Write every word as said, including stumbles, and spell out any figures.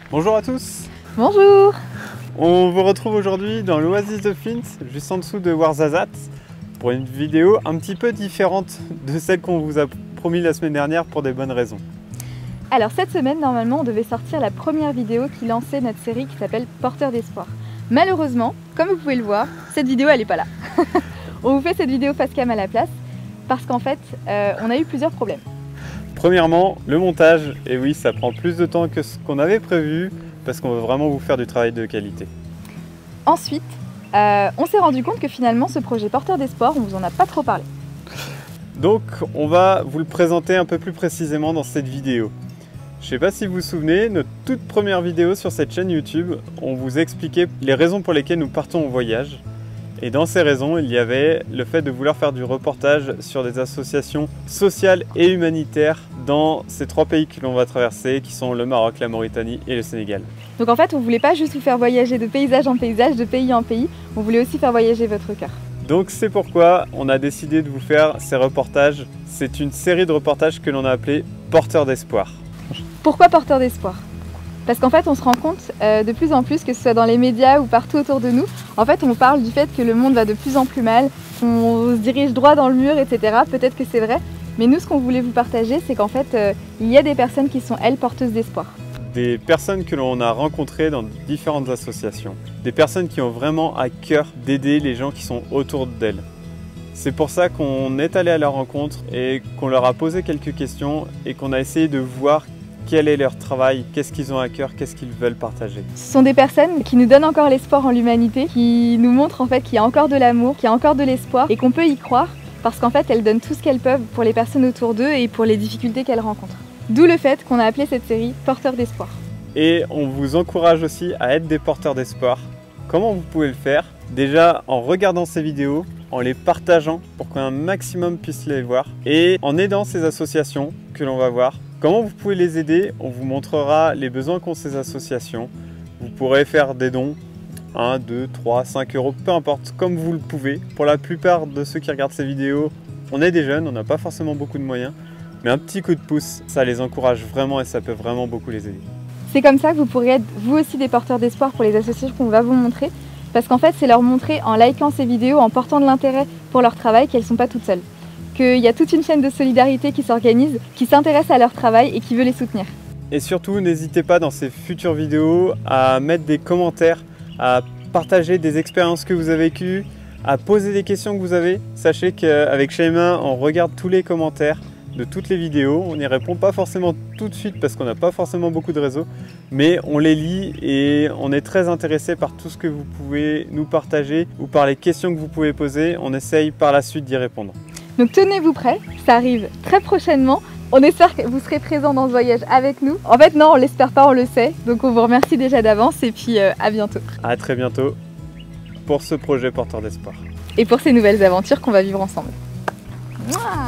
Bonjour à tous. Bonjour. On vous retrouve aujourd'hui dans l'Oasis de Flint, juste en dessous de Ouarzazate, pour une vidéo un petit peu différente de celle qu'on vous a promis la semaine dernière pour des bonnes raisons. Alors cette semaine, normalement, on devait sortir la première vidéo qui lançait notre série qui s'appelle Porteur d'espoir. Malheureusement, comme vous pouvez le voir, cette vidéo elle n'est pas là. On vous fait cette vidéo face cam à la place parce qu'en fait, euh, on a eu plusieurs problèmes. Premièrement, le montage, et oui, ça prend plus de temps que ce qu'on avait prévu parce qu'on veut vraiment vous faire du travail de qualité. Ensuite, euh, on s'est rendu compte que finalement, ce projet Porteur d'espoir, on vous en a pas trop parlé. Donc, on va vous le présenter un peu plus précisément dans cette vidéo. Je ne sais pas si vous vous souvenez, notre toute première vidéo sur cette chaîne YouTube, on vous expliquait les raisons pour lesquelles nous partons en voyage. Et dans ces raisons, il y avait le fait de vouloir faire du reportage sur des associations sociales et humanitaires dans ces trois pays que l'on va traverser, qui sont le Maroc, la Mauritanie et le Sénégal. Donc en fait, on ne voulait pas juste vous faire voyager de paysage en paysage, de pays en pays, on voulait aussi faire voyager votre cœur. Donc c'est pourquoi on a décidé de vous faire ces reportages. C'est une série de reportages que l'on a appelé Porteur d'espoir. Pourquoi Porteur d'espoir? Parce qu'en fait, on se rend compte euh, de plus en plus, que ce soit dans les médias ou partout autour de nous, en fait, on parle du fait que le monde va de plus en plus mal, qu'on se dirige droit dans le mur, et cetera. Peut-être que c'est vrai, mais nous, ce qu'on voulait vous partager, c'est qu'en fait, euh, il y a des personnes qui sont, elles, porteuses d'espoir. Des personnes que l'on a rencontrées dans différentes associations. Des personnes qui ont vraiment à cœur d'aider les gens qui sont autour d'elles. C'est pour ça qu'on est allé à leur rencontre et qu'on leur a posé quelques questions et qu'on a essayé de voir quel est leur travail, qu'est-ce qu'ils ont à cœur, qu'est-ce qu'ils veulent partager. Ce sont des personnes qui nous donnent encore l'espoir en l'humanité, qui nous montrent en fait qu'il y a encore de l'amour, qu'il y a encore de l'espoir et qu'on peut y croire parce qu'en fait elles donnent tout ce qu'elles peuvent pour les personnes autour d'eux et pour les difficultés qu'elles rencontrent. D'où le fait qu'on a appelé cette série Porteur d'espoir. Et on vous encourage aussi à être des porteurs d'espoir. Comment vous pouvez le faire? Déjà en regardant ces vidéos, en les partageant pour qu'un maximum puisse les voir et en aidant ces associations que l'on va voir. Comment vous pouvez les aider? On vous montrera les besoins qu'ont ces associations. Vous pourrez faire des dons, un, deux, trois, cinq euros, peu importe, comme vous le pouvez. Pour la plupart de ceux qui regardent ces vidéos, on est des jeunes, on n'a pas forcément beaucoup de moyens. Mais un petit coup de pouce, ça les encourage vraiment et ça peut vraiment beaucoup les aider. C'est comme ça que vous pourrez être vous aussi des porteurs d'espoir pour les associations qu'on va vous montrer. Parce qu'en fait, c'est leur montrer en likant ces vidéos, en portant de l'intérêt pour leur travail, qu'elles ne sont pas toutes seules. Qu'il y a toute une chaîne de solidarité qui s'organise, qui s'intéresse à leur travail et qui veut les soutenir. Et surtout, n'hésitez pas dans ces futures vidéos à mettre des commentaires, à partager des expériences que vous avez vécues, à poser des questions que vous avez. Sachez qu'avec Shaima, on regarde tous les commentaires de toutes les vidéos. On n'y répond pas forcément tout de suite parce qu'on n'a pas forcément beaucoup de réseaux, mais on les lit et on est très intéressé par tout ce que vous pouvez nous partager ou par les questions que vous pouvez poser. On essaye par la suite d'y répondre. Donc tenez-vous prêts, ça arrive très prochainement. On espère que vous serez présents dans ce voyage avec nous. En fait non, on l'espère pas, on le sait. Donc on vous remercie déjà d'avance et puis euh, à bientôt. À très bientôt pour ce projet Porteur d'espoir. Et pour ces nouvelles aventures qu'on va vivre ensemble. Mouah.